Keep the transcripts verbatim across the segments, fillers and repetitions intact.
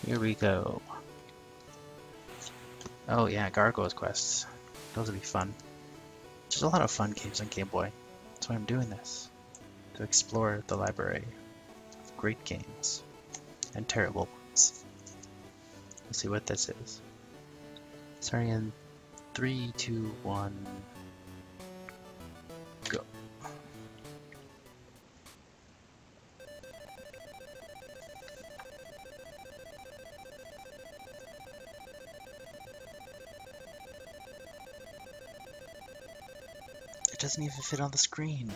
Here we go. Oh yeah, Gargoyles quests. Those would be fun. There's a lot of fun games on Game Boy. That's why I'm doing this. To explore the library of great games. And terrible ones. Let's see what this is. Starting in three, two, one, go. It doesn't even fit on the screen.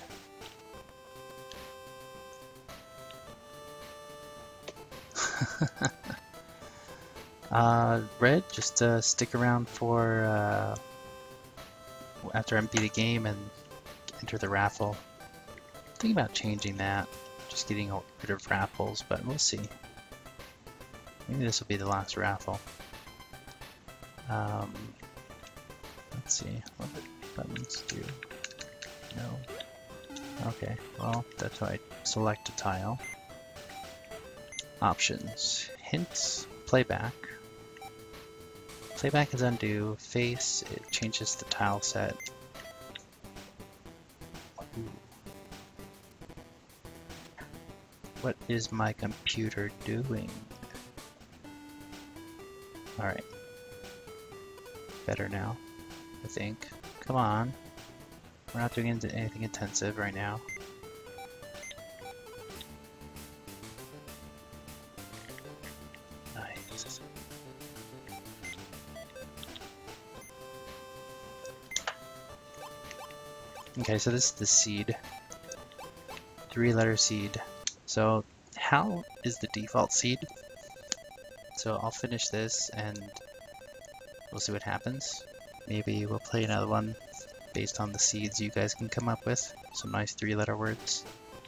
uh, Red, just uh, stick around for uh, after I beat the game and enter the raffle. Think about changing that, just getting rid of raffles, but we'll see. Maybe this will be the last raffle. Um, let's see, what did buttons do? No. Okay, well, that's how I select a tile. Options. Hints, playback. Playback is undo. Face, it changes the tile set. Ooh. What is my computer doing? Alright. Better now, I think. Come on. We're not doing anything intensive right now. Nice. Okay, so this is the seed. Three-letter seed. So, Hal is the default seed. So I'll finish this and we'll see what happens. Maybe we'll play another one based on the seeds you guys can come up with. Some nice three-letter words.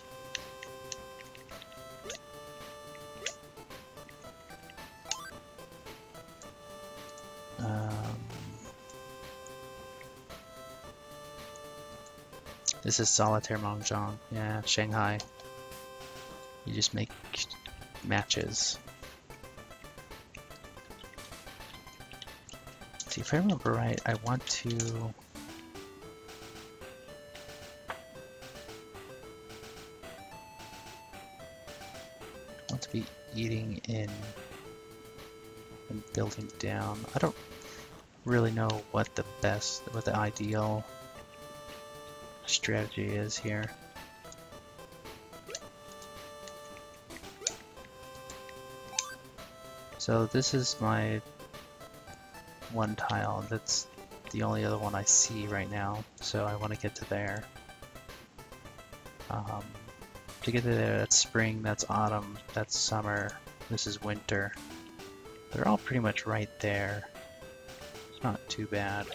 Um, this is Solitaire Mahjong. Yeah, Shanghai. You just make matches. See, if I remember right, I want to want to be eating in and building down. I don't really know what the best, what the ideal strategy is here. So this is my one tile. That's the only other one I see right now. So I want to get to there. Um, to get to there, that's spring, that's autumn, that's summer, this is winter. They're all pretty much right there. It's not too bad.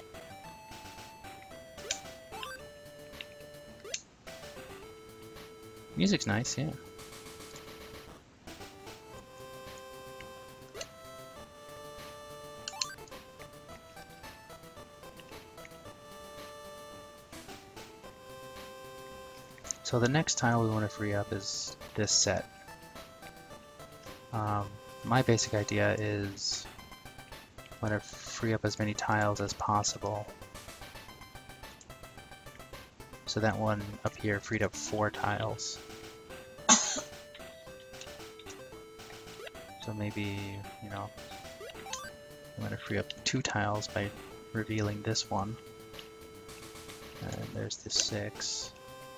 Music's nice, yeah. So the next tile we want to free up is this set. Um, my basic idea is I want to free up as many tiles as possible. So that one up here freed up four tiles. So maybe, you know, I'm going to free up two tiles by revealing this one. And there's the six.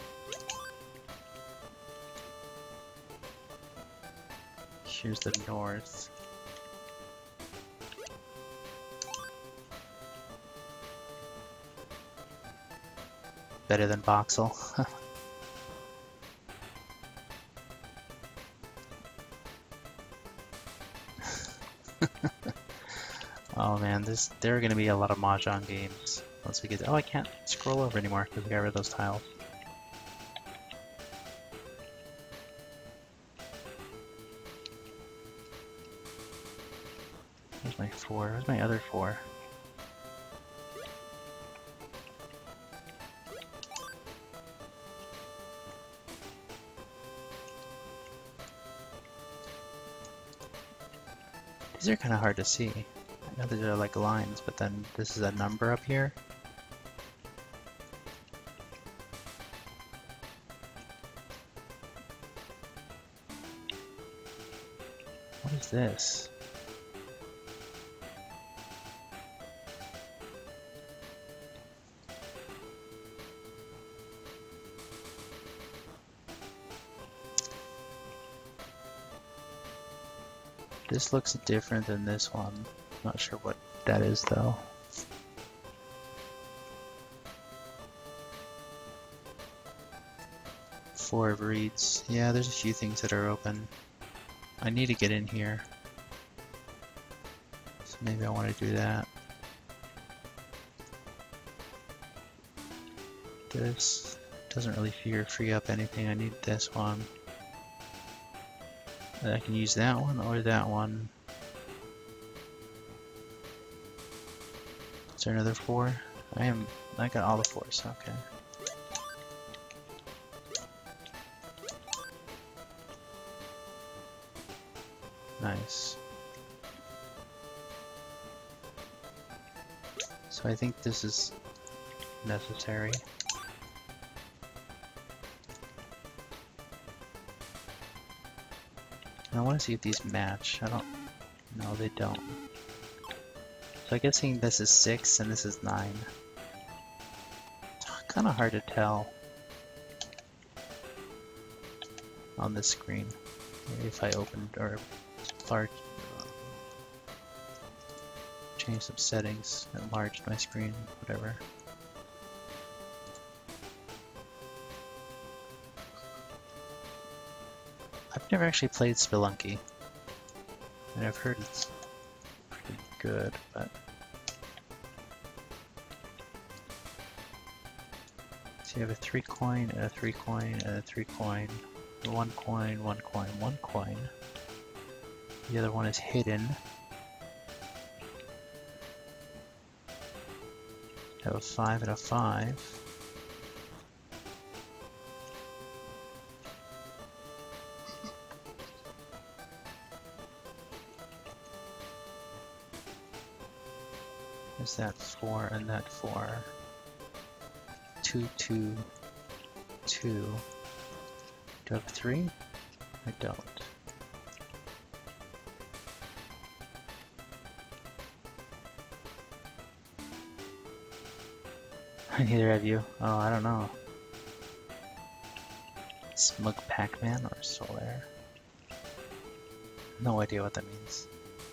Here's the north. Better than Voxel. Oh man, this there are going to be a lot of Mahjong games once we get. Oh, I can't scroll over anymore because we got rid of those tiles. Here's my four. Where's my other four? These are kind of hard to see. I know these are like lines, but then this is a number up here. What is this? This looks different than this one. Not sure what that is though. Four of reeds. Yeah, there's a few things that are open. I need to get in here. So maybe I want to do that. This doesn't really free, free up anything. I need this one. I can use that one or that one. Is there another four? I am. I got all the fours. Okay. Nice. So I think this is necessary. And I want to see if these match. I don't. No, they don't. So I'm guessing this is six and this is nine. It's kind of hard to tell on this screen. Maybe if I opened or large, uh, change some settings, enlarge my screen, whatever. I've never actually played Spelunky, and I've heard it's pretty good, but so you have a three coin, and a three coin, and a three coin, one coin, one coin, one coin. The other one is hidden. You have a five and a five. Is that four and that four? Two, two, two. Do I have three? I don't. Neither of you. Oh, I don't know. Smug Pac-Man or Solaire? No idea what that means.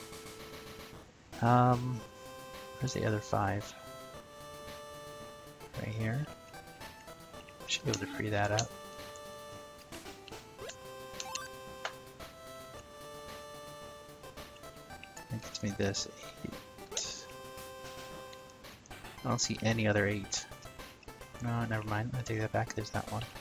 Um, where's the other five? Right here. Should be able to free that up. That gets me this eight. I don't see any other eight. No, never mind. I take that back. There's that one.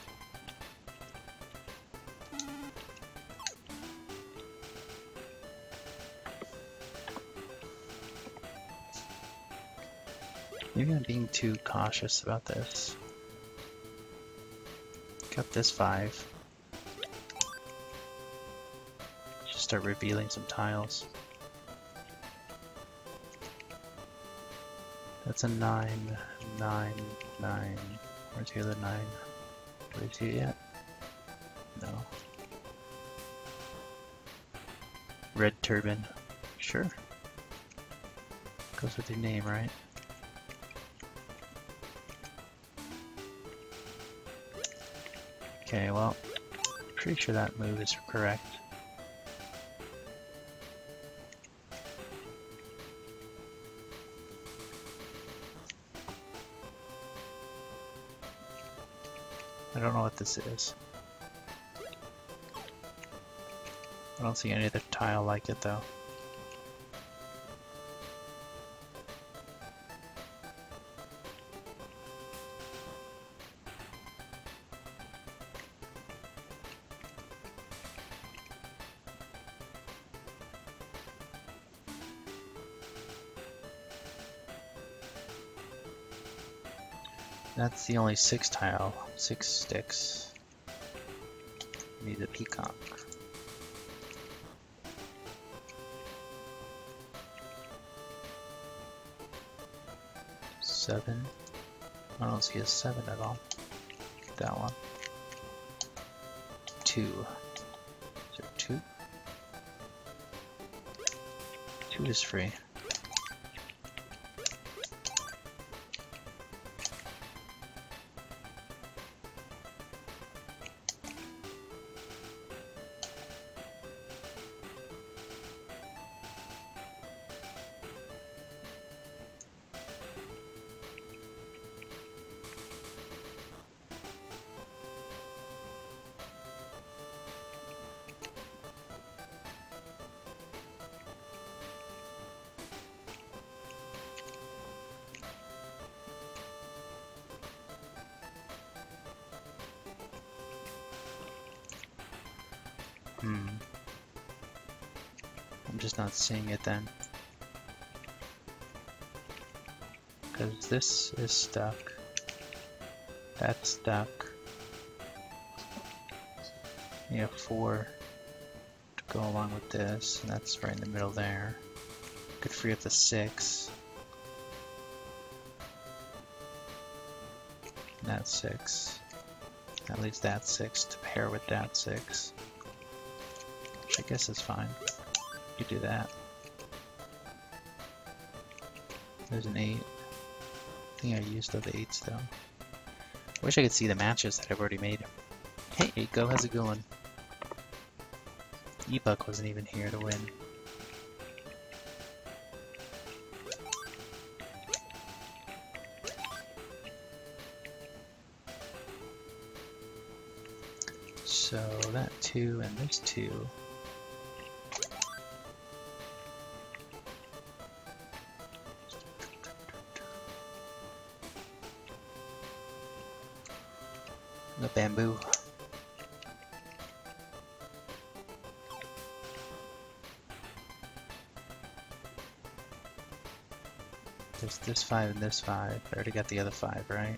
Maybe I'm being too cautious about this. Got this five. Just start revealing some tiles. That's a nine, nine, nine. Where's the other nine? Do we see it yet? No. Red turban. Sure. Goes with your name, right? Okay, well, pretty sure that move is correct. I don't know what this is. I don't see any other tile like it though. That's the only six tile, six sticks. Need a peacock. seven. I don't see a seven at all. That one. Two. Is there two? Two is free. Hmm. I'm just not seeing it then. Because this is stuck. That's stuck. You have four to go along with this, and that's right in the middle there. Could free up the six. And that's six. That leaves that six to pair with that six. Which I guess is fine. You do that. There's an eight. I think I used all the eights though. Wish I could see the matches that I've already made. Hey, Go, how's it going? E-Buck wasn't even here to win. So that two and this two. The bamboo. There's this five and this five. I already got the other five, right?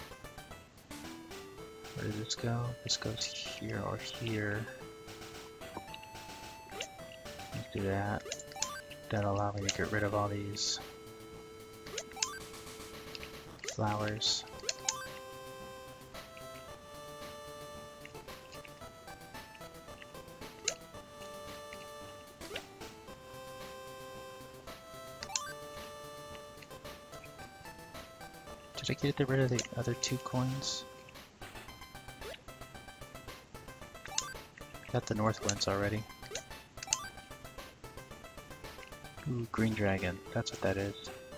Where does this go? This goes here or here. Let's do that. That'll allow me to get rid of all these flowers. Did I get rid of the other two coins? Got the north winds already. Ooh, green dragon. That's what that is.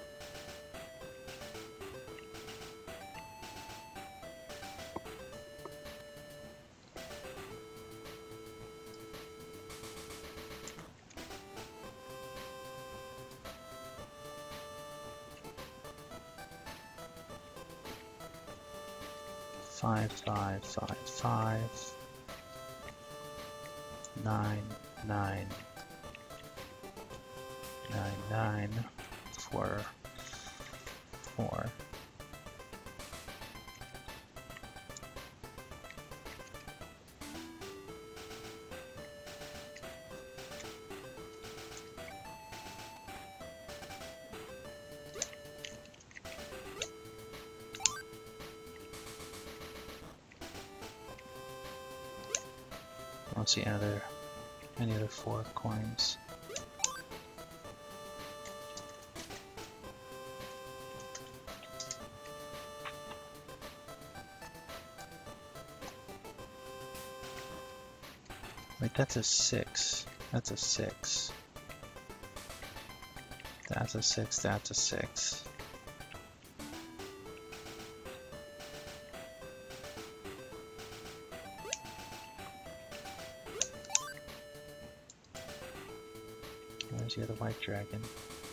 Five, five, five, five. Nine, nine. Nine, nine. Four, four. I don't see any other, any other four coins. Wait, that's a six. That's a six. That's a six. That's a six. There's the other white dragon.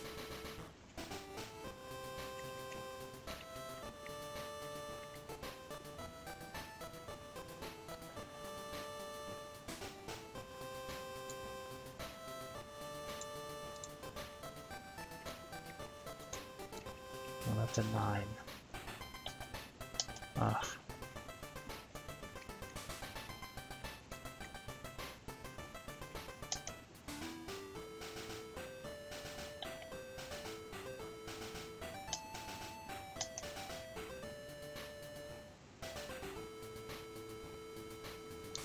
Well, that's a nine. Ugh.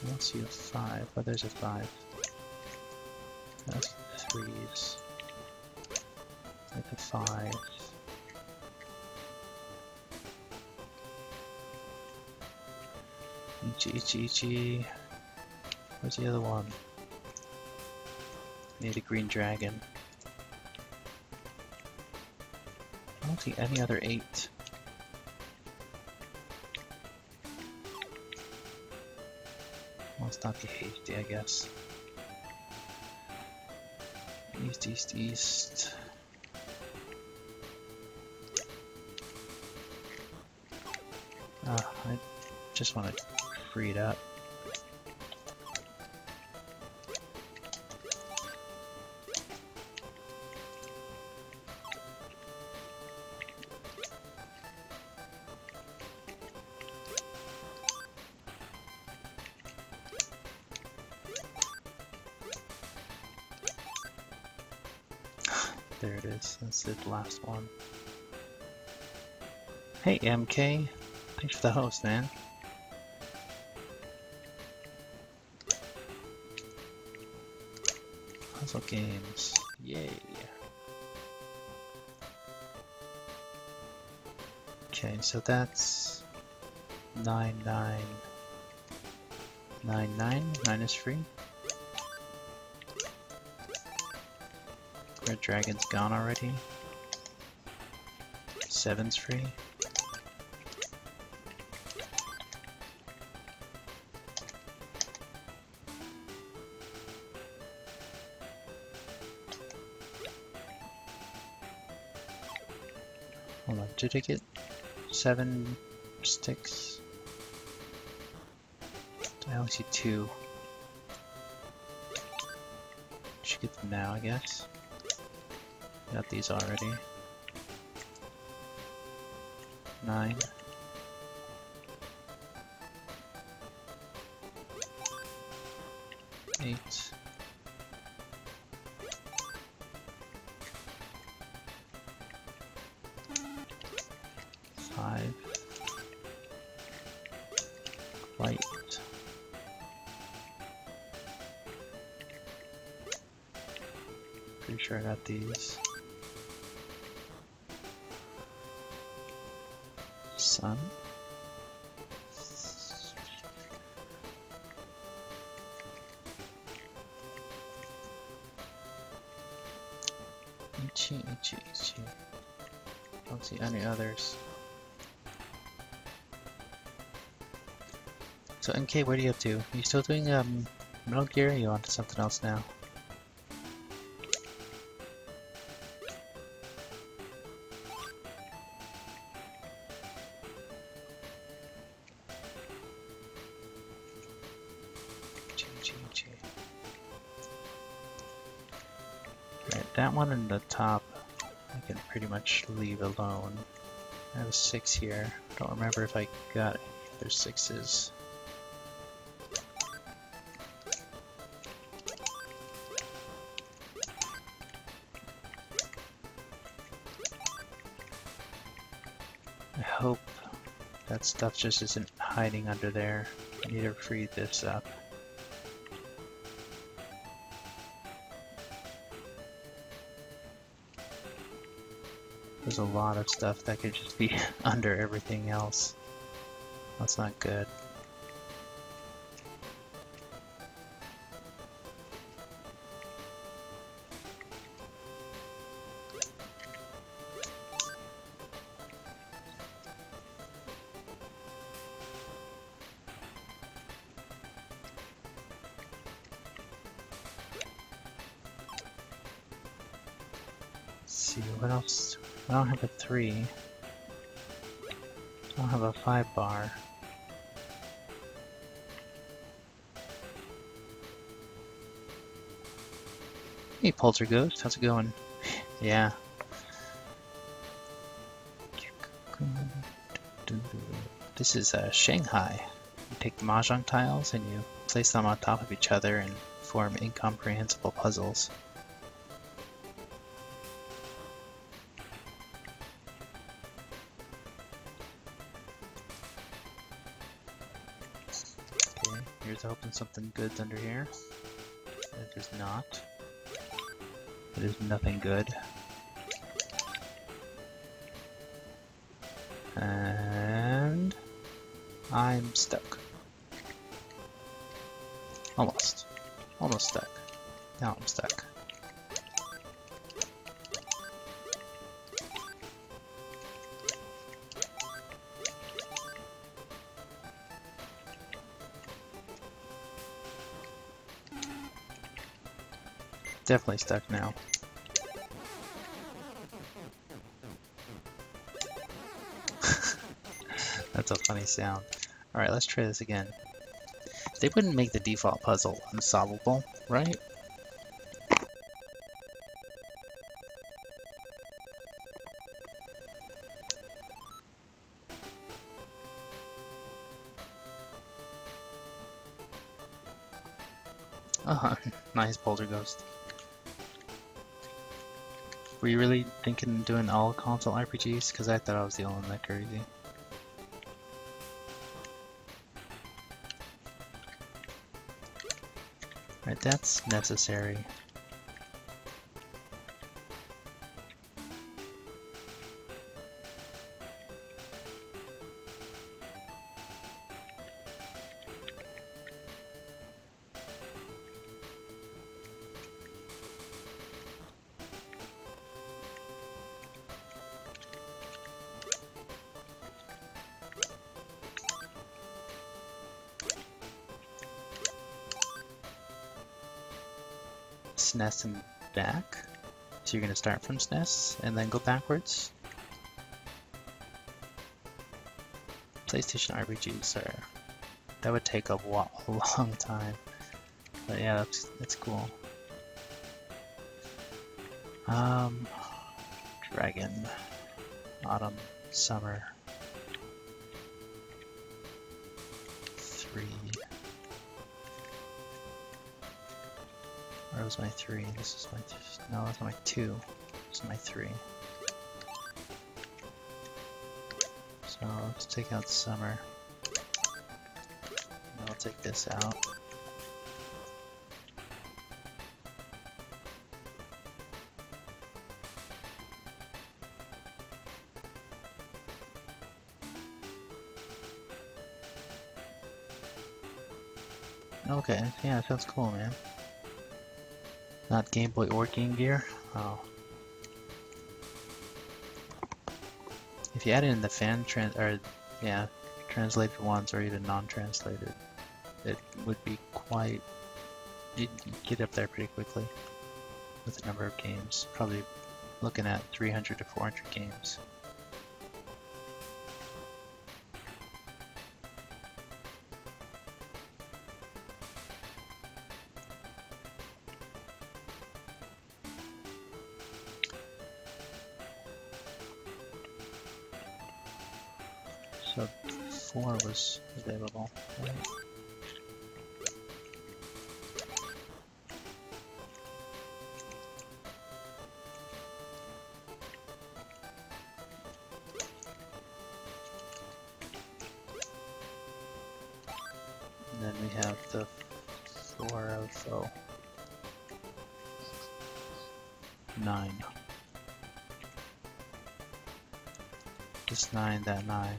I don't see a five. Oh, there's a five. That's threes. Like a five. Ichi, Ichi, Ichi. Where's the other one? Need a green dragon. I don't see any other eight. Must not be hasty, I guess. East, east, east. Uh, I just want to free it up. There it is. That's the last one. Hey M K, thanks for the host, man. Puzzle games, yay. Okay, so that's nine nine nine nine. Nine is free. Red Dragon's gone already. Seven's free. Hold on, did I get seven sticks? I only see two. Should get them now, I guess. Got these already. Nine. Eight. Five. White. Pretty sure I got these. Sun. Ichi, Ichi, Ichi. Don't see any others. So M K, what are you up to? Are you still doing um Metal Gear, or are you on to something else now? Right, that one in the top I can pretty much leave alone. I have a six here. I don't remember if I got any other sixes. I hope that stuff just isn't hiding under there. I need to free this up. There's a lot of stuff that could just be under everything else. That's not good. Let's see, what else? I don't have a three. I don't have a five bar. Hey Polterghost, how's it going? Yeah. This is uh, Shanghai. You take the mahjong tiles and you place them on top of each other and form incomprehensible puzzles. Okay. Here's hoping something good's under here. It is not. It is nothing good. And I'm stuck. Almost. Almost stuck. Now I'm stuck. Definitely stuck now. That's a funny sound. Alright, let's try this again. They wouldn't make the default puzzle unsolvable, right? Oh, nice Boulder Ghost. Were you really thinking of doing all console R P Gs? Because I thought I was the only one that crazy. Right, that's necessary. S N E S and back. So you're going to start from S N E S and then go backwards. PlayStation R P Gs are, that would take a, wa a long time. But yeah, that's, that's cool. Um, Dragon, Autumn, Summer, three. Where was my three? This is my, th no, that's my two. This is my three. So let's take out Summer. And I'll take this out. Okay, yeah, sounds cool, man. Not Game Boy or Game Gear? Oh. If you add in the fan trans or yeah, translated ones or even non-translated, it would be quite, you'd get up there pretty quickly with the number of games. Probably looking at three hundred to four hundred games. So four was available, right? And then we have the four of oh, nine. Just nine, that nine.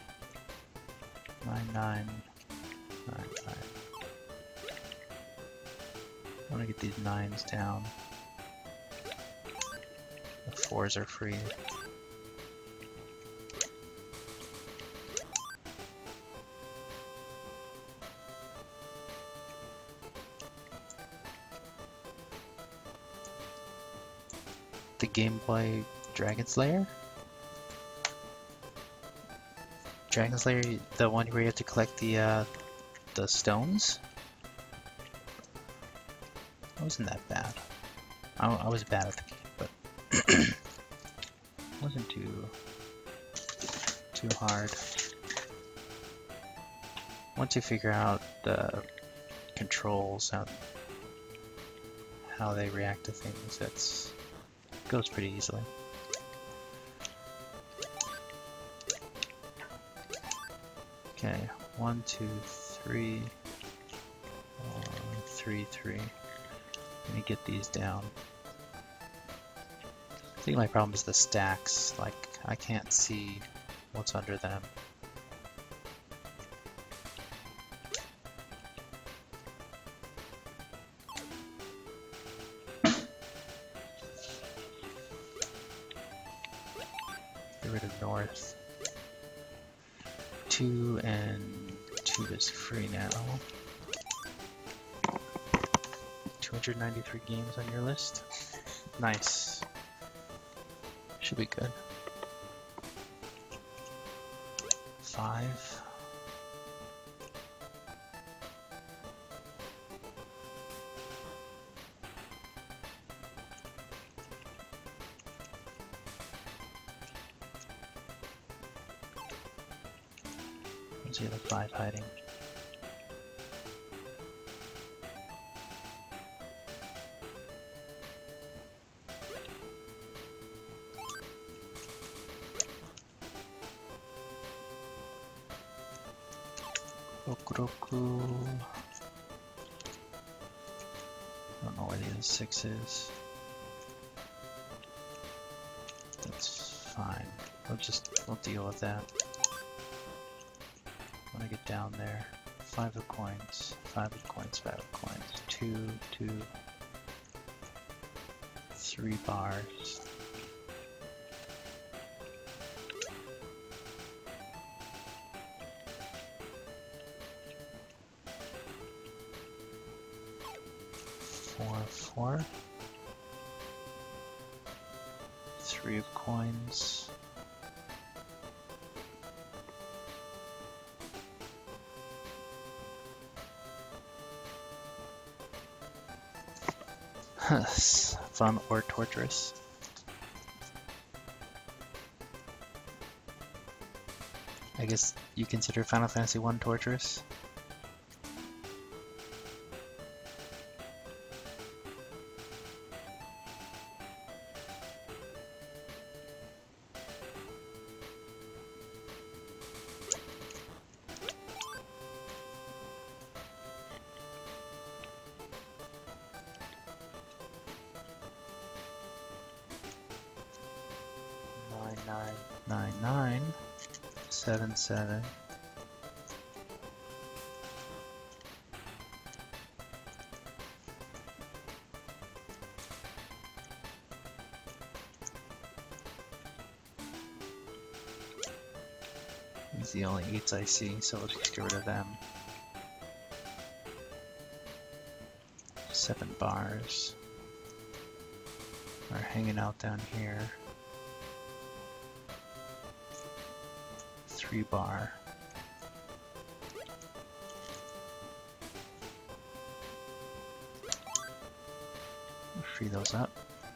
Nine, nine, nine, nine. I want to get these nines down. The fours are free. The Game Boy Dragon Slayer? Dragon Slayer, the one where you have to collect the uh, the stones? It wasn't that bad. I, I was bad at the game, but it wasn't too too hard. Once you figure out the controls and how they react to things, it's it goes pretty easily. Okay, one, two, three, three, three. Let me get these down. I think my problem is the stacks. Like, I can't see what's under them. Get rid of north. Two and two is free now. two hundred ninety-three games on your list. Nice. Should be good. Five. Where's the other five hiding? Okuroku. I don't know where the other six is. That's fine. We'll just we'll deal with that. When I get down there. Five of coins. Five of coins, five of coins. Two, two, three bars. Four, four. Three of coins. Fun or torturous? I guess you consider Final Fantasy one torturous? Nine. Nine, nine, seven, seven. These are the only eights I see, so let's just get rid of them. Seven bars are hanging out down here. Three bar. Free those up.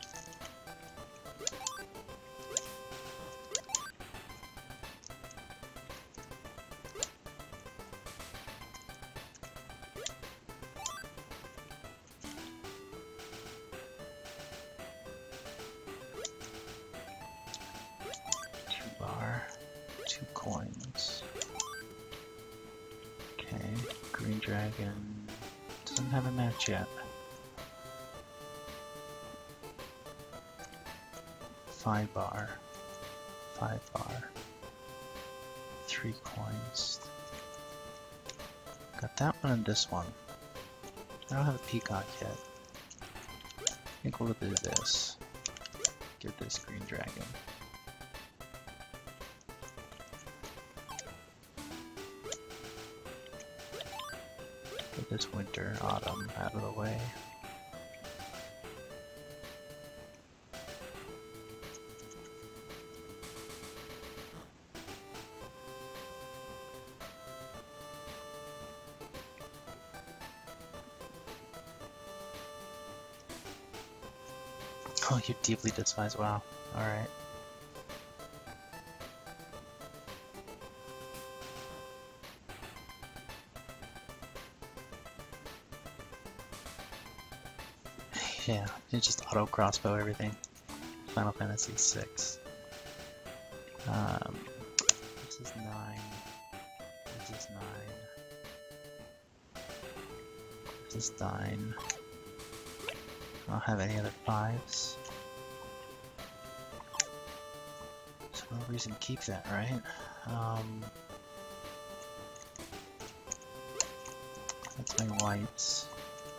Two bar. Two coins. Okay, Green Dragon doesn't have a match yet. Five bar. Five bar. Three coins. Got that one and this one. I don't have a peacock yet. I think we'll do this. Get this Green Dragon. Get this winter, autumn out of the way. Oh, you deeply despise. Wow. Alright. Yeah, you just auto crossbow everything. Final Fantasy six. Um, this is nine. This is nine. This is nine. I don't have any other fives. So no reason to keep that, right? Um, that's my whites.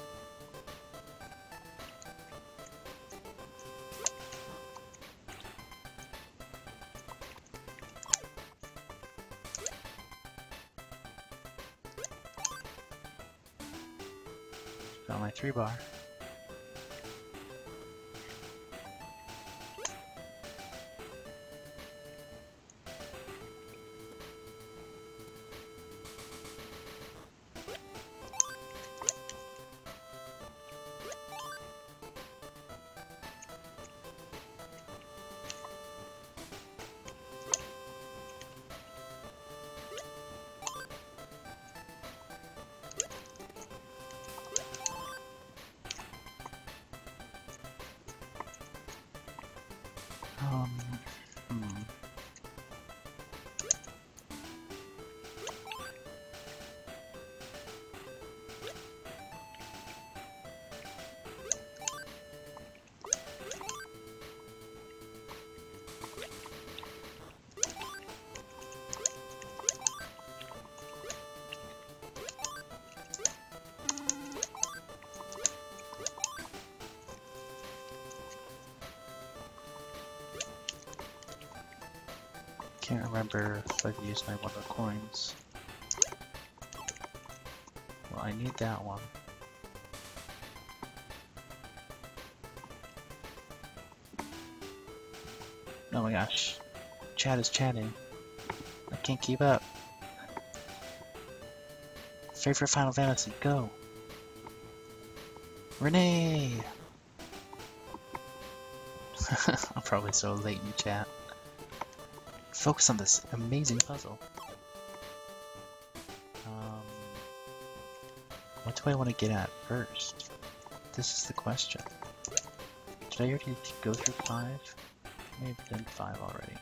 Got my three bar. Um, hmm. Can't remember if I've used my Wonder Coins. Well, I need that one. Oh my gosh. Chat is chatting. I can't keep up. Favorite Final Fantasy, go! Renee! I'm probably so late in chat. Focus on this amazing puzzle. Um, what do I want to get at first? This is the question. Did I already go through five? Maybe done five already.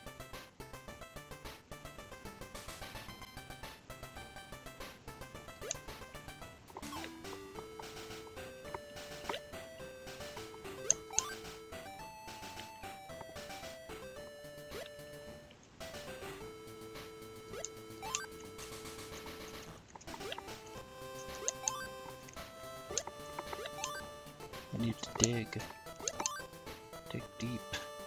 I need to dig. Dig deep.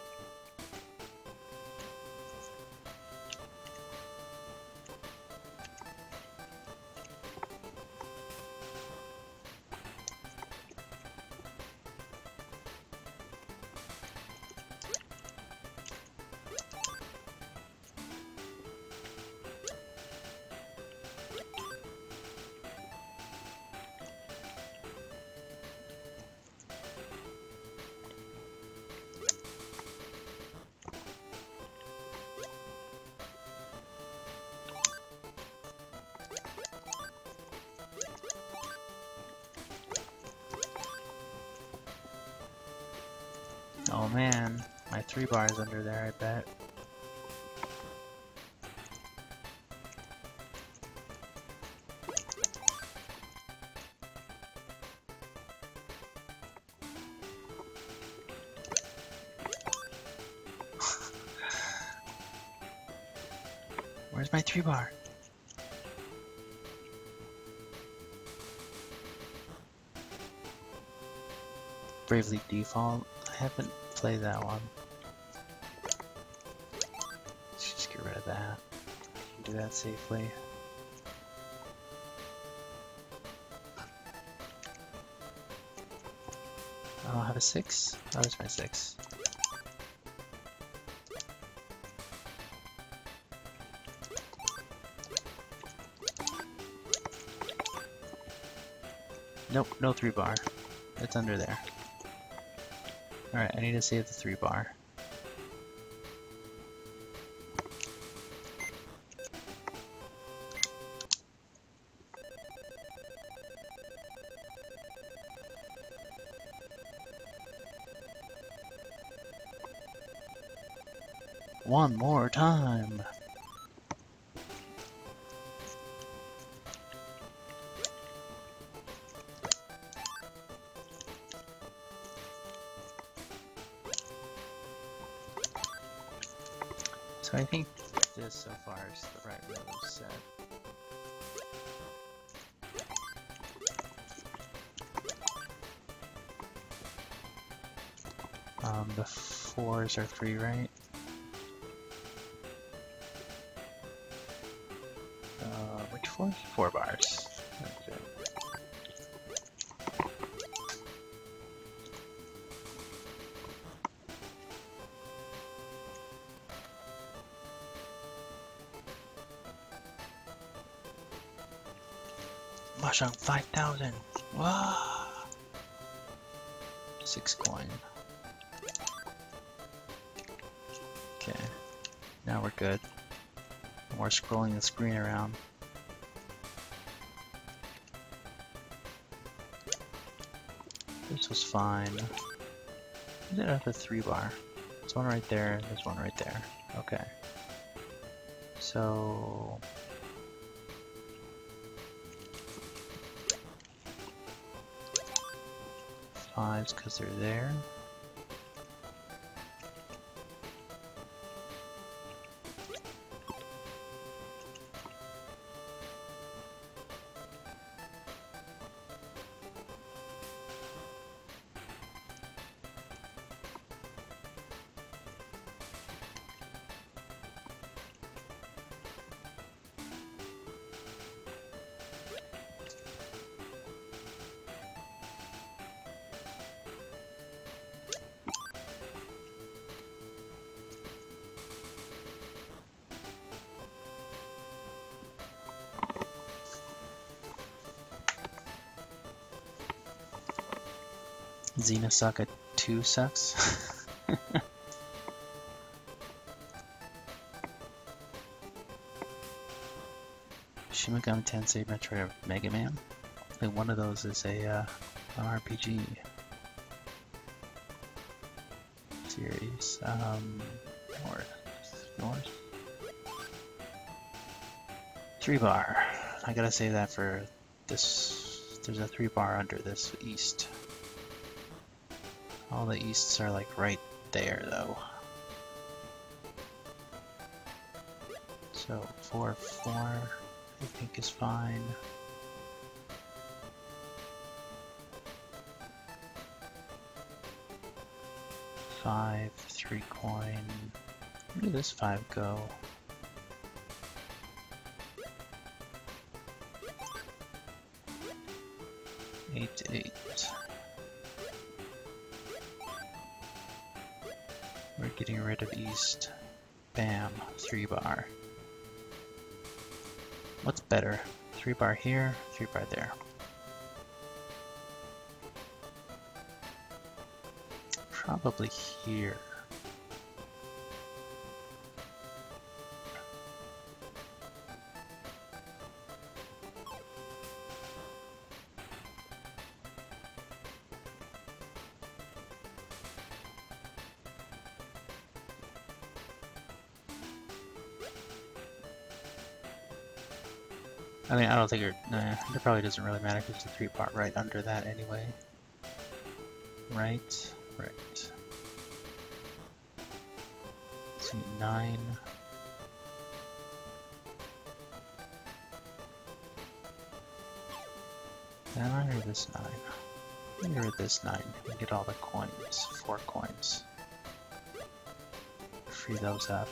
Oh man, my three bars under there, I bet. Where's my three bar? Bravely Default. I haven't played that one. Let's just get rid of that. I can do that safely. I don't have a six. Oh, there's my six. Nope, no three bar. It's under there. Alright, I need to save the three bar. One more time! So I think this so far is the right row set. Um, the fours are free, right? Uh, which fours? Four bars. That's it. Mahjong five thousand! Wow! Six coin. Okay, now we're good. We're scrolling the screen around. This was fine. Is it at the three bar? There's one right there, there's one right there. Okay. So... fives because they're there. Xenosaga two sucks. Shin Megami Tensei Metroid Mega Man. I think one of those is a uh, an R P G series. Um, north, north. Three bar. I gotta save that for this. There's a three bar under this east. All the easts are like right there though. So four, four, I think is fine. Five, three coin. Where did this five go? Eight, eight. We're getting rid of east. Bam, three bar. What's better? Three bar here, three bar there. Probably here. I mean, I don't think it, nah, it probably doesn't really matter because it's a three part right under that anyway. Right, right. Let's see, nine. That nine or this nine? Maybe with this nine, we get all the coins, four coins. Free those up.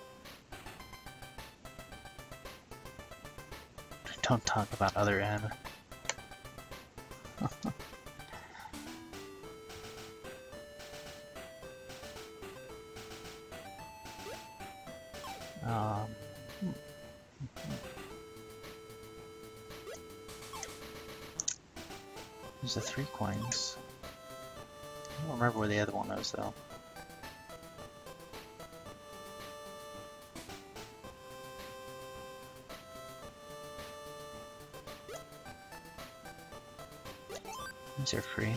Don't talk about other N. um, hmm. These are three coins. I don't remember where the other one was though. These are free.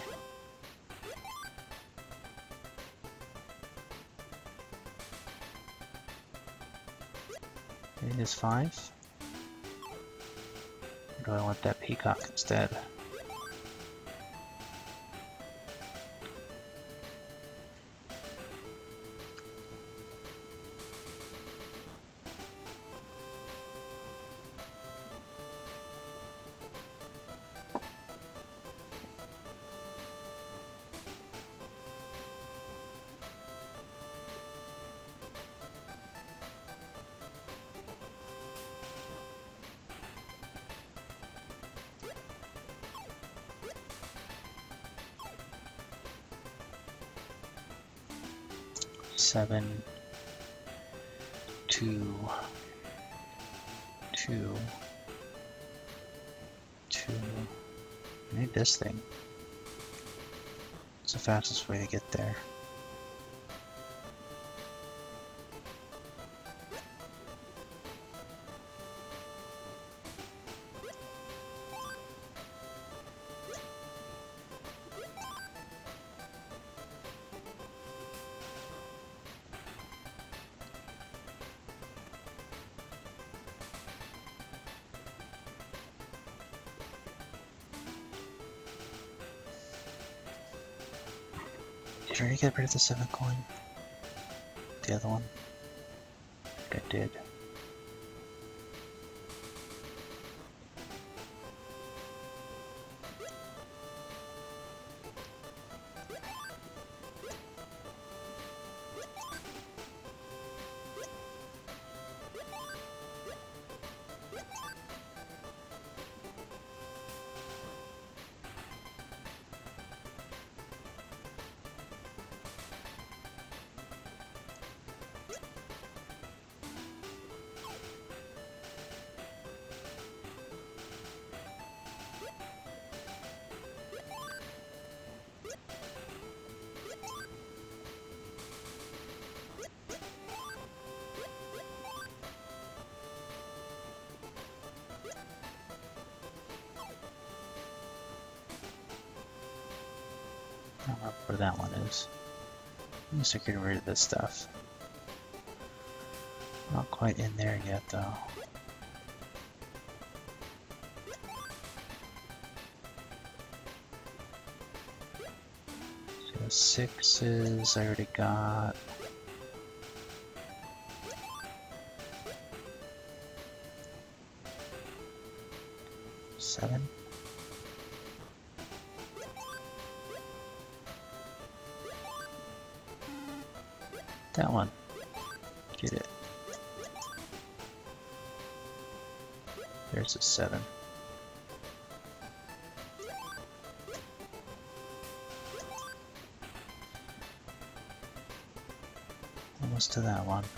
It is five. Or do I want that peacock instead? seven, two, two, two. I need this thing. It's the fastest way to get there. Did I already get rid of the seven coin? The other one? I think I did. I don't know where that one is. I'm gonna start getting rid of this stuff. Not quite in there yet though. So sixes I already got. Seven. That one. Get it. There's a seven. Almost to that one.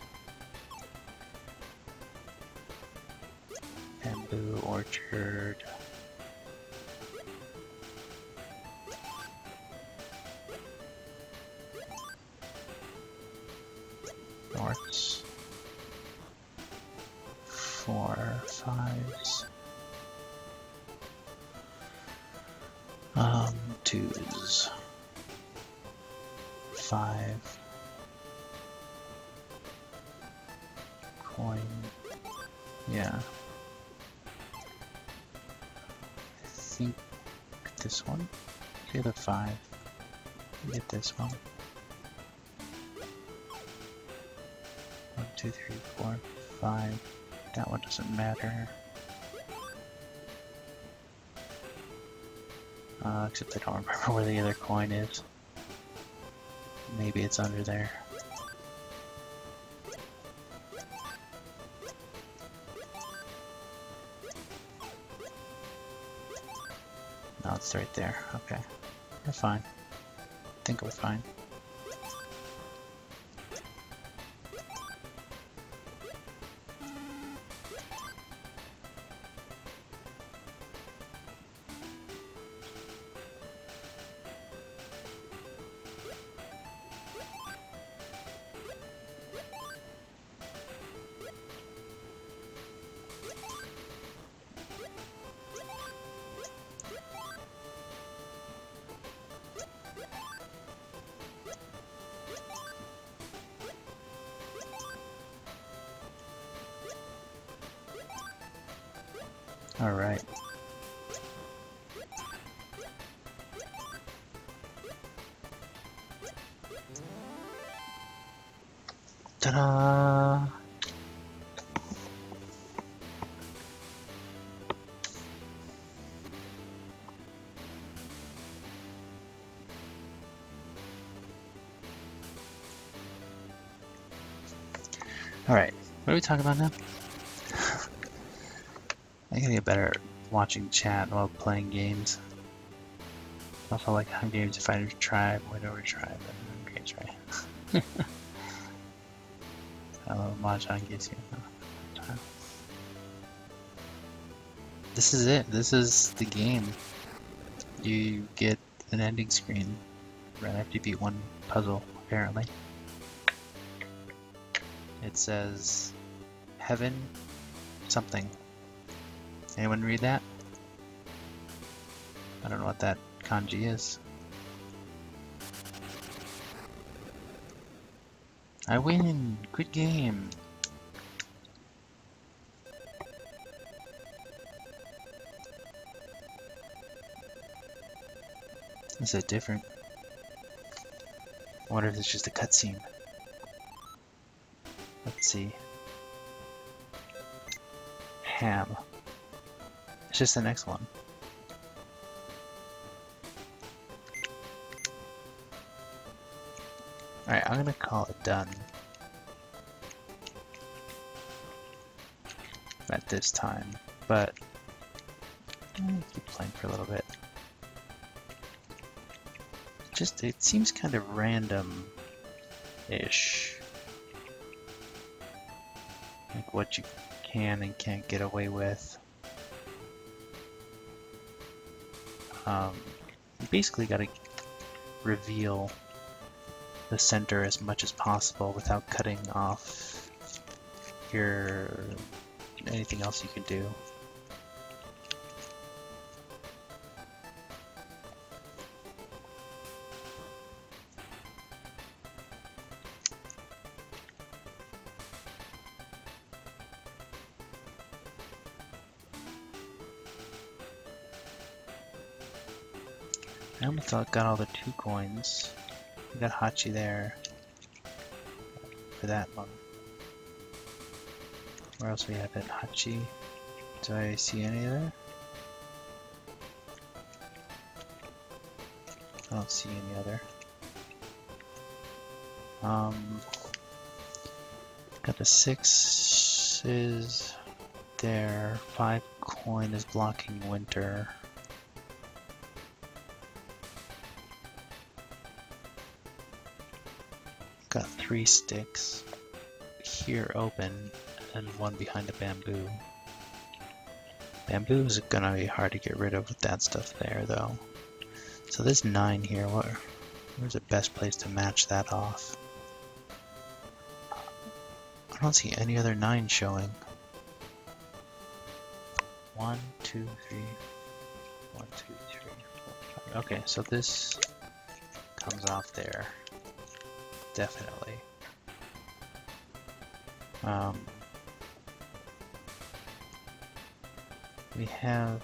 Bamboo orchard. Norths. Four, fives. Um, twos. Five. Coin. Yeah. I think this one. Get the five. Get this one. One, two, three, four, five. That one doesn't matter. Uh, except I don't remember where the other coin is. Maybe it's under there. No, it's right there. Okay. We're fine. I think we're fine. All right. Ta-da! All right. What are we talking about now? I gotta get better at watching chat while playing games. I feel like I'm games if I tribe, whatever tribe, I'm games, right? Mahjong gives you. This is it. This is the game. You get an ending screen right after you beat one puzzle, apparently. It says heaven something. Anyone read that? I don't know what that kanji is. I win! Good game! Is it different? I wonder if it's just a cutscene. Let's see. Ham. It's just the next one. Alright, I'm gonna call it done. At this time, but I'll keep playing for a little bit. Just, it seems kind of random-ish. Like what you can and can't get away with. Um, you basically gotta reveal the center as much as possible without cutting off your anything else you can do. I almost thought got all the two coins. We got Hachi there for that one. Where else we have it? Hachi. Do I see any there? I don't see any other. Um, got the six is there. Five coin is blocking winter. Got three sticks here open and one behind the bamboo. Bamboo is gonna be hard to get rid of with that stuff there though. So there's nine here. What, where's the best place to match that off? I don't see any other nine showing. One, two, three, one, two, three, four, five. Okay, so this comes off there. Definitely. Um, we have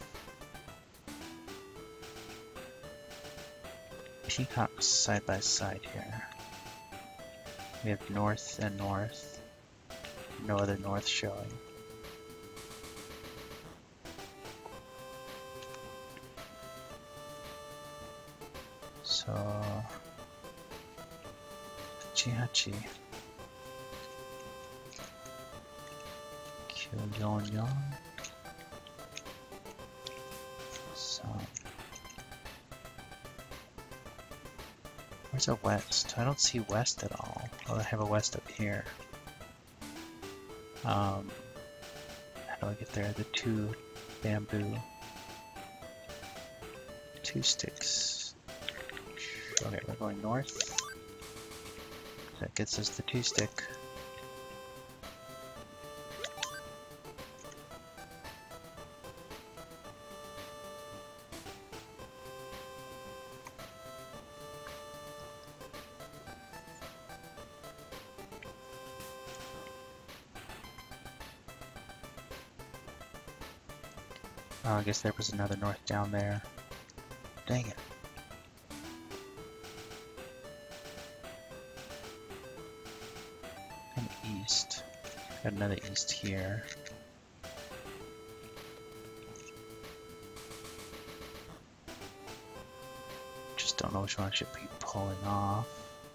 peacocks side by side here. We have north and north. No other north showing. So Hachi Hachi. Kyonyon. So where's a west? I don't see west at all. Oh, I have a west up here. Um, how do I get there? The two bamboo. Two sticks. Okay, we're going north. That gets us the two stick. Oh, I guess there was another north down there. Dang it. And east. Got another east here. Just don't know which one I should be pulling off.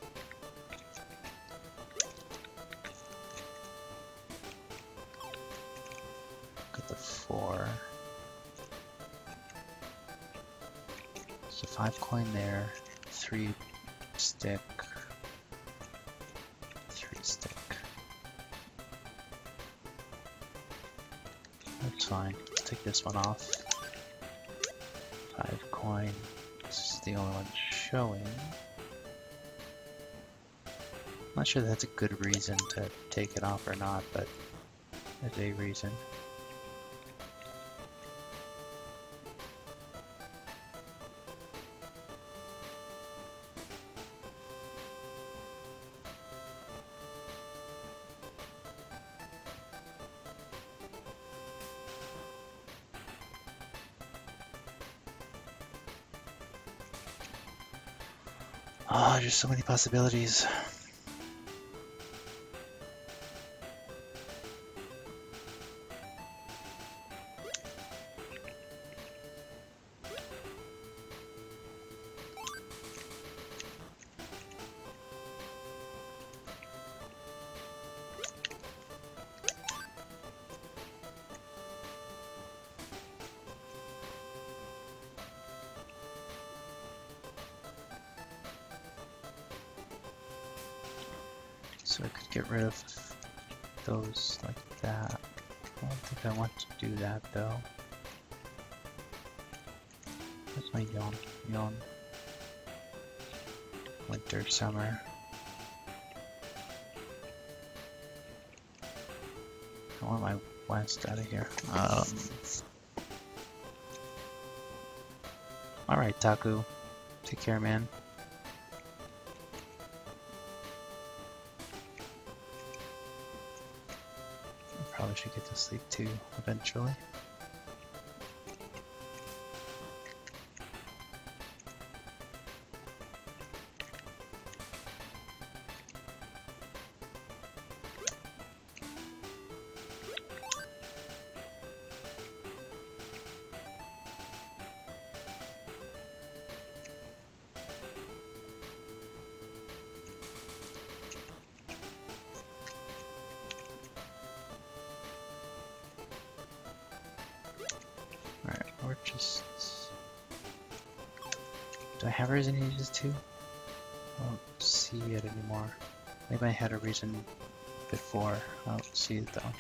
Got the four. So five coin there, three stick, three stick. That's fine. Let's take this one off. Five coin. This is the only one showing. Not sure that's a good reason to take it off or not, but there's a reason. Oh, there's so many possibilities. So I could get rid of those like that. I don't think I want to do that though. Where's my yawn? Yawn. Winter, summer. I want my west out of here. Um. Alright, Taku. Take care, man. Probably should get to sleep too, eventually. Alright, or just... Do I have reason to use this too? I don't see it anymore. Maybe I had a reason before. I don't see it though.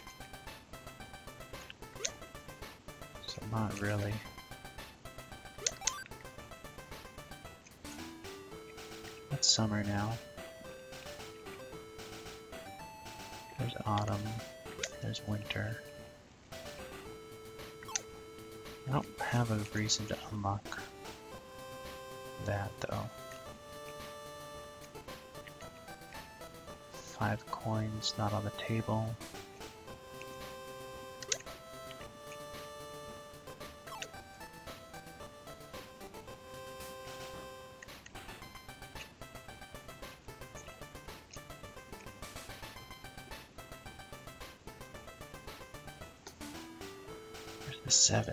So not really. It's summer now. There's autumn. There's winter. I don't have a reason to unlock that though. Five coins not on the table. Where's the seven?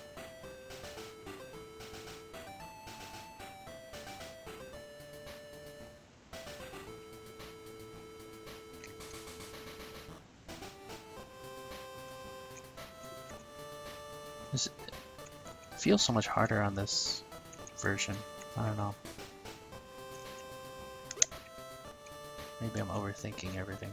This feels so much harder on this version. I don't know. Maybe I'm overthinking everything.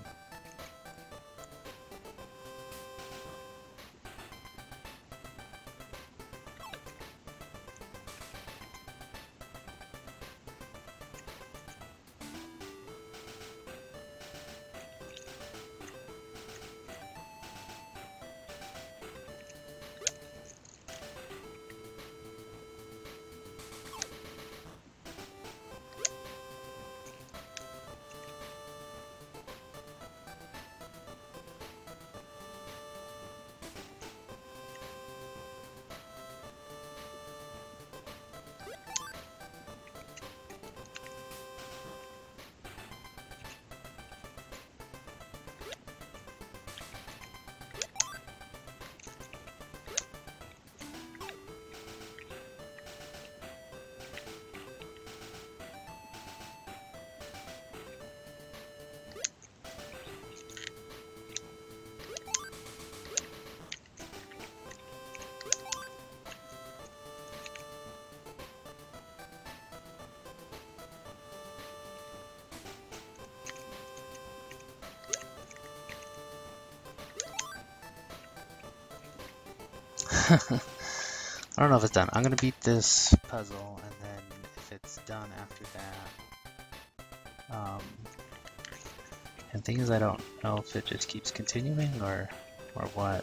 I don't know if it's done. I'm gonna beat this puzzle, and then if it's done after that, um, and the thing is, I don't know if it just keeps continuing or or what.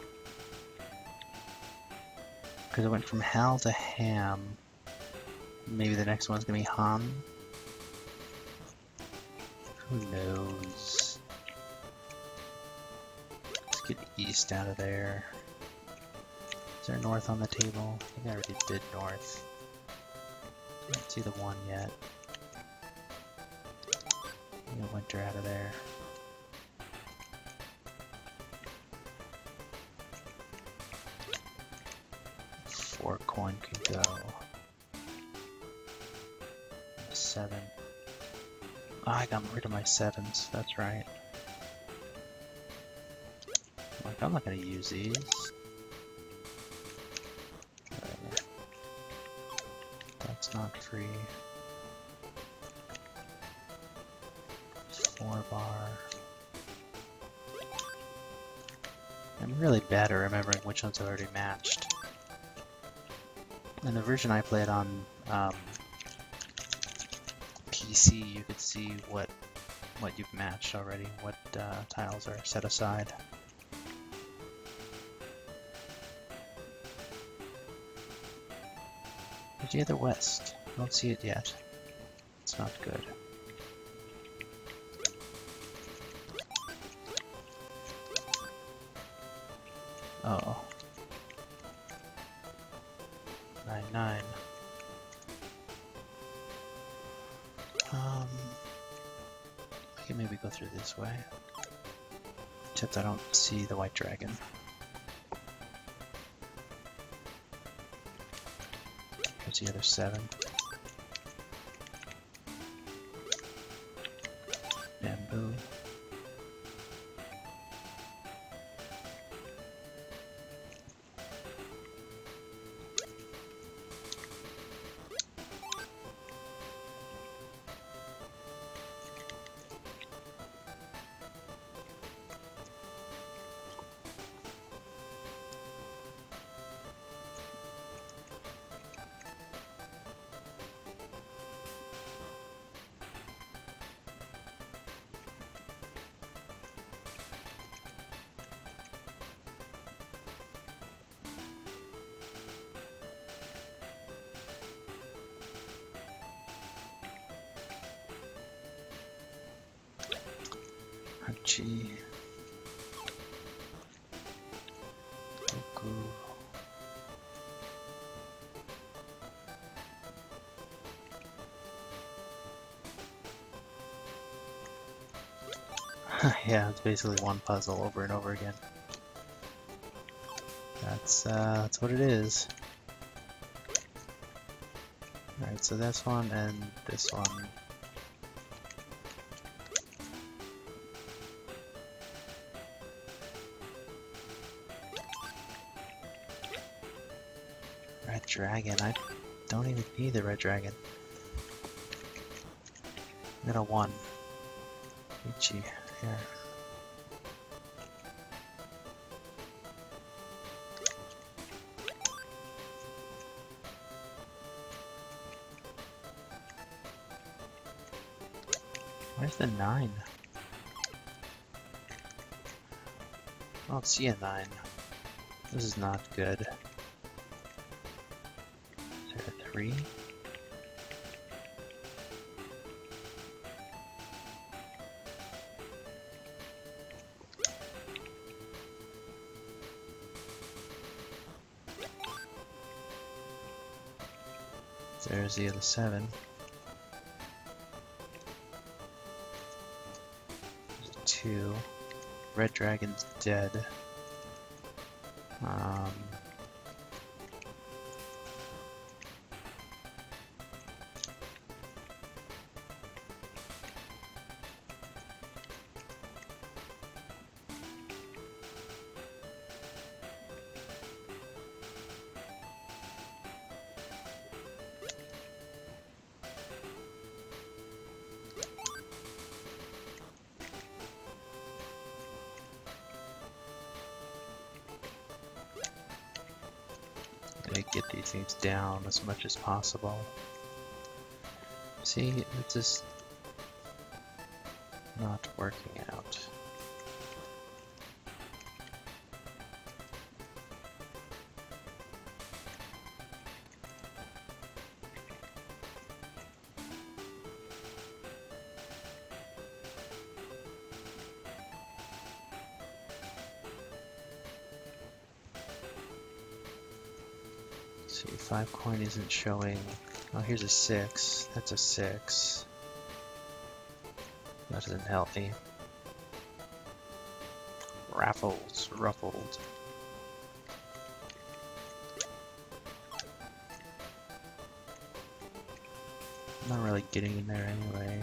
Because it went from Hal to Ham. Maybe the next one's gonna be Han. Who knows? Let's get east out of there. Is there north on the table? I think I already did north. Can't see the one yet. Get winter out of there. Four coin could go. Seven. Oh, I got rid of my sevens. That's right. Like, I'm not gonna use these. Whatever. That's not free. Four bar. I'm really bad at remembering which ones I've already matched. In the version I played on um, P C, you could see what what you've matched already, what uh, tiles are set aside. There's the other west. I don't see it yet. It's not good. Oh. Nine nine. Um, I can maybe go through this way. Except I don't see the white dragon. Here's the other seven. Bamboo. Hachi. Goku. Yeah, it's basically one puzzle over and over again. That's uh, that's what it is. Alright, so this one and this one. Red dragon, I don't even need the red dragon. I got a one. Ichi, here. Where's the nine? I don't see a nine. This is not good. Is there a three? There's the other seven. There's two. Red dragon's dead. Um, get these things down as much as possible. See, it's just not working out. See, five coin isn't showing. Oh, here's a six. That's a six. That isn't healthy. Raffles, ruffled. I'm not really getting in there anyway.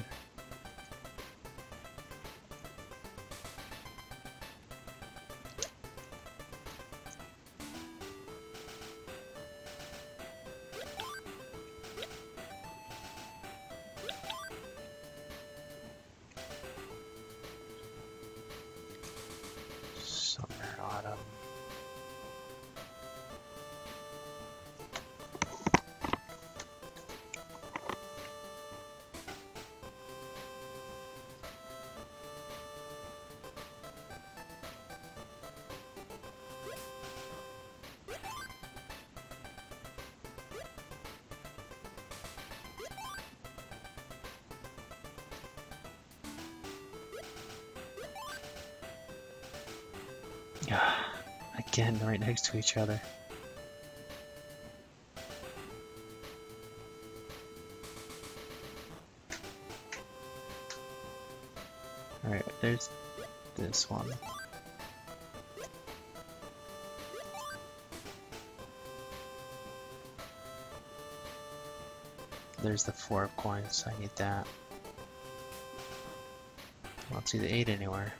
Again, right next to each other. Alright, there's this one. There's the four of coins, I need that. I don't see the eight anywhere.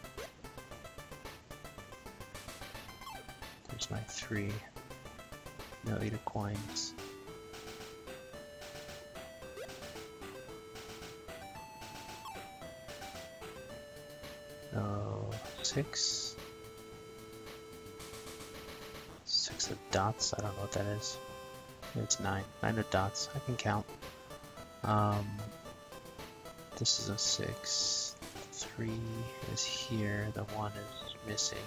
There's my three. No eight of coins. Oh, six. Six of dots. I don't know what that is. It's nine. Nine of dots. I can count. Um, this is a six. Three is here. The one is missing.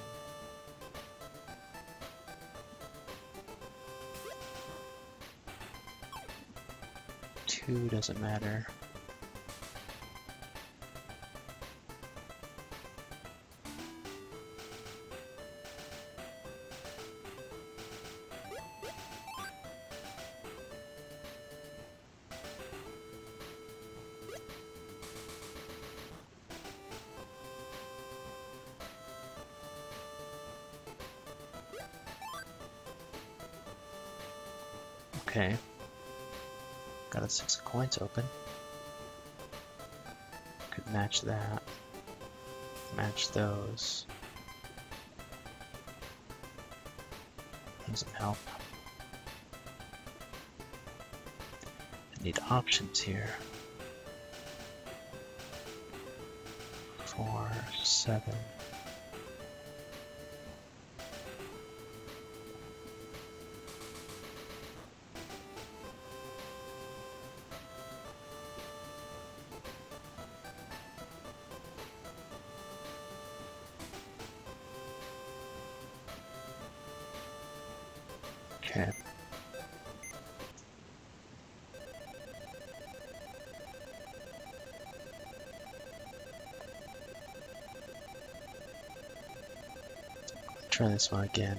Two doesn't matter. Okay. Got a six of coins open. Could match that. Match those. Doesn't help. I need options here. Four, seven. Okay. Try this one again.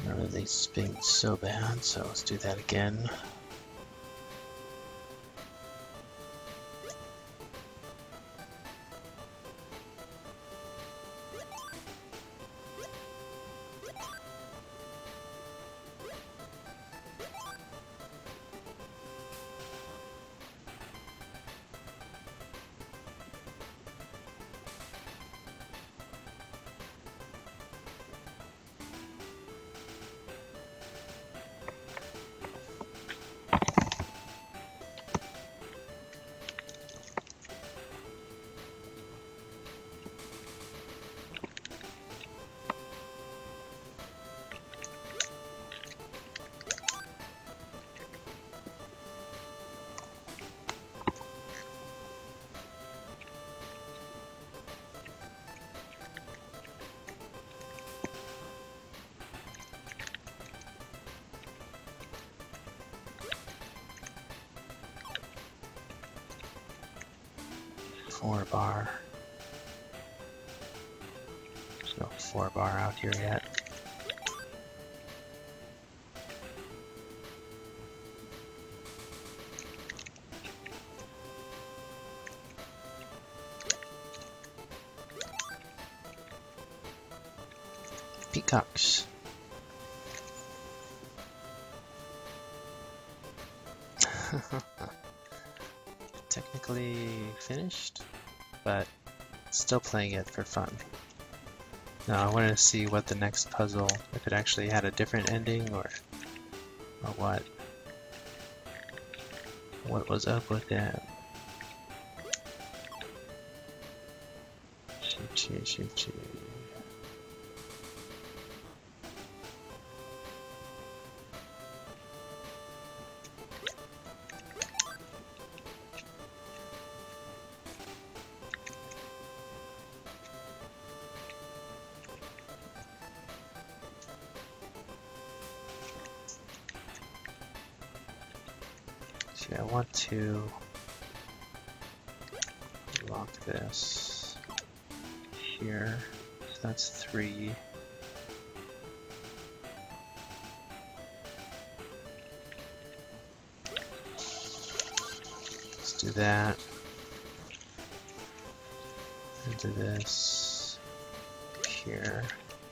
remember these being so bad, so let's do that again. Four bar. There's no four bar out here yet. Peacocks. Technically finished, but still playing it for fun. Now I wanted to see what the next puzzle, if it actually had a different ending or or what. What was up with that? Choo choo choo choo. See, I want to lock this here. So that's three. Let's do that. And do this here.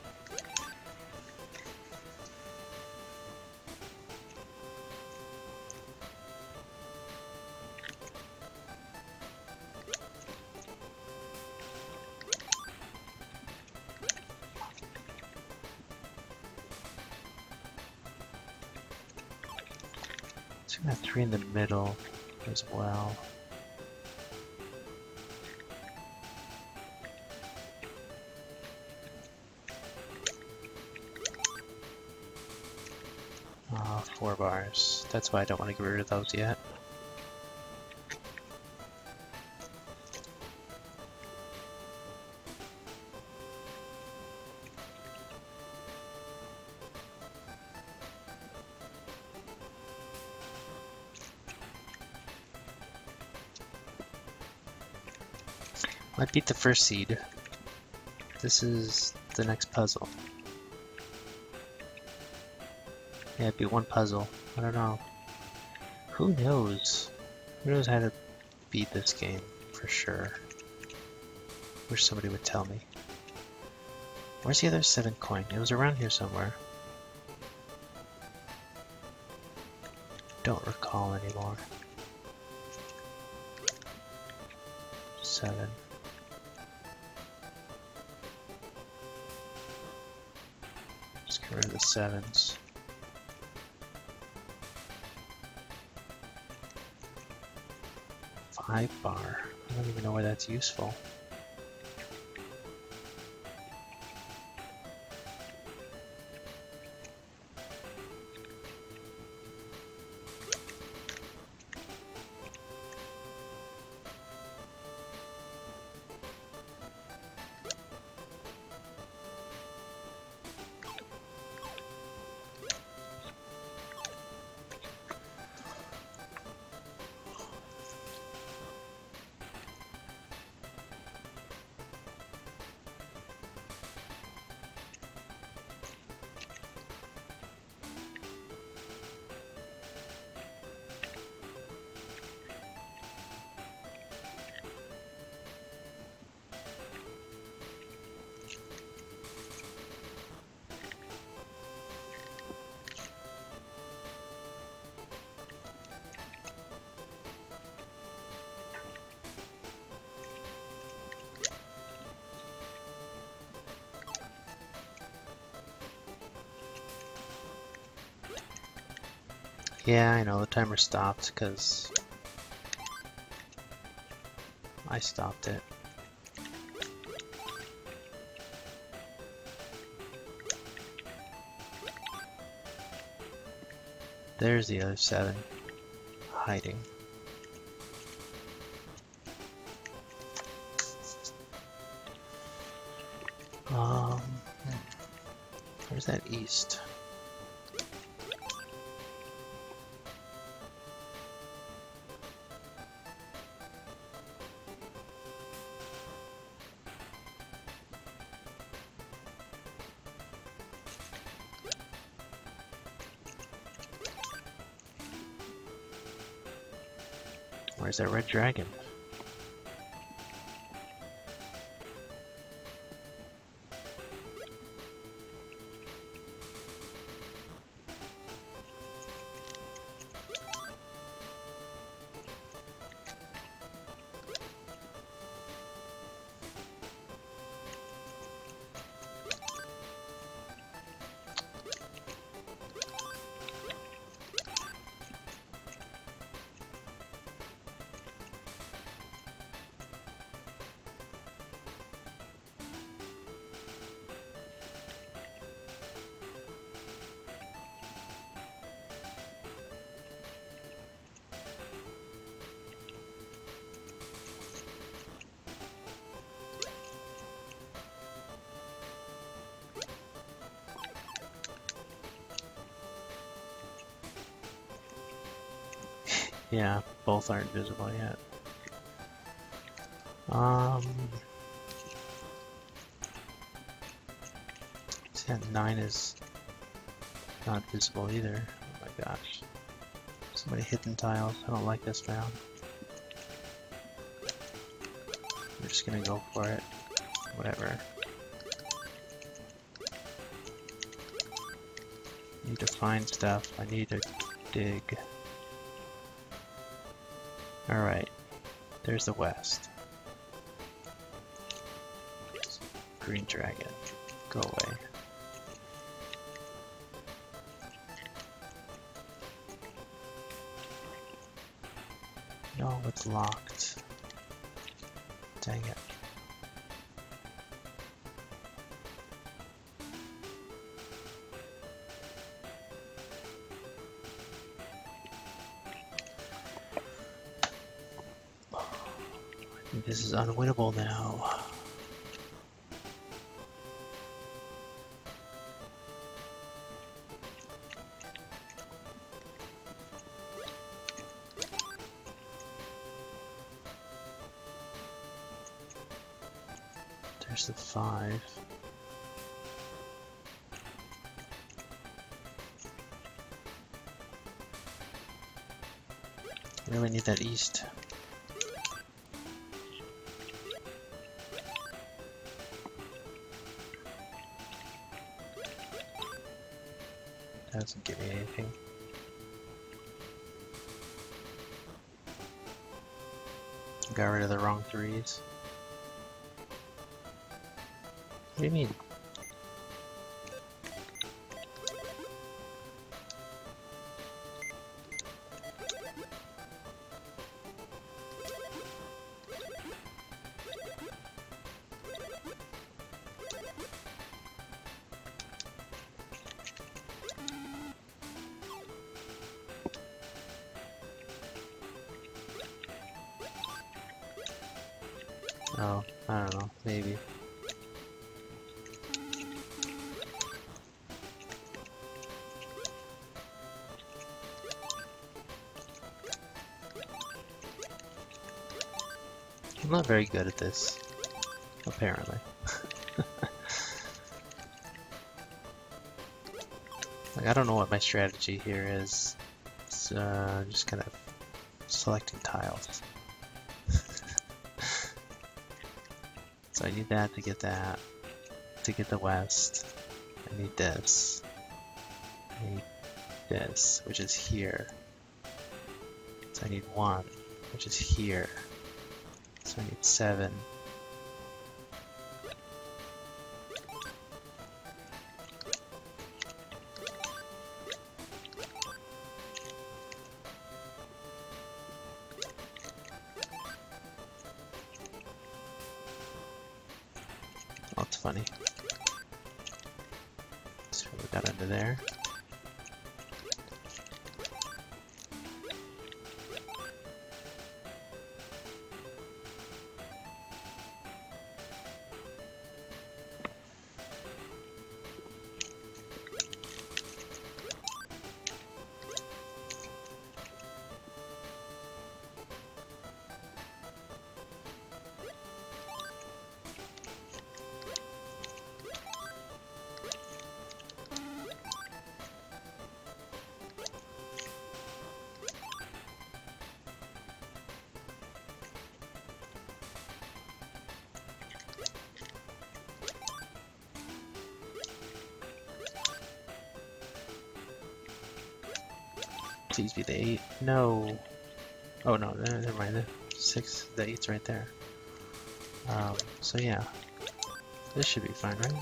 So we got three in the middle as well. Ah, four bars. That's why I don't want to get rid of those yet. I beat the first seed. This is the next puzzle. Yeah, it'd be one puzzle. I don't know. Who knows? Who knows how to beat this game for sure? Wish somebody would tell me. Where's the other seven coin? It was around here somewhere. Don't recall anymore. Seven. Just get rid of the sevens. Five bar. I don't even know why that's useful. Yeah, I know, the timer stopped because I stopped it. There's the other seven hiding. Um, hmm. Where's that east? Where's that red dragon? Yeah, both aren't visible yet. Um, yeah, nine is not visible either. Oh my gosh. So many hidden tiles. I don't like this round. We're just gonna go for it. Whatever. Need to find stuff. I need to dig. Alright. There's the west. Green dragon. Go away. No, it's locked. Dang it. I think this is unwinnable now. There's the five. I really need that east. That doesn't give me anything. Got rid of the wrong threes. What do you mean? Oh, I don't know, maybe. I'm not very good at this, apparently. Like, I don't know what my strategy here is. It's uh, just kind of selecting tiles. So I need that to get that. To get the west, I need this. I need this, which is here. So I need one, which is here. So I need seven. funny. Let's see what we got under there. Please be the eight. No. Oh no, ne- never mind. The six, the eight's right there. Um, so yeah, this should be fine, right?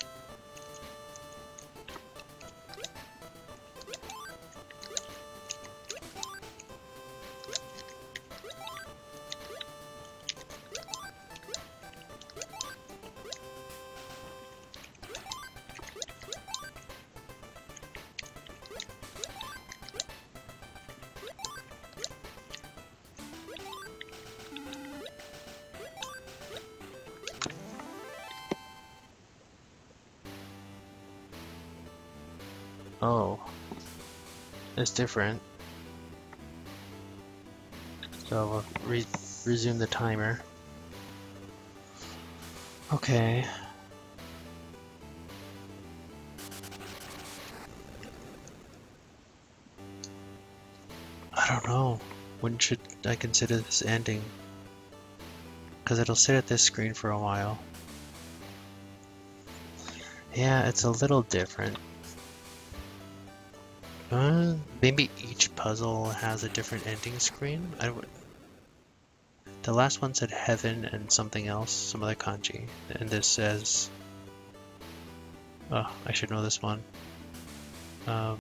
Oh, it's different. So we'll re resume the timer. Okay. I don't know. When should I consider this ending? Because it'll sit at this screen for a while. Yeah, it's a little different. Uh, maybe each puzzle has a different ending screen? I would. The last one said heaven and something else, some other kanji. And this says... Oh, I should know this one. Um,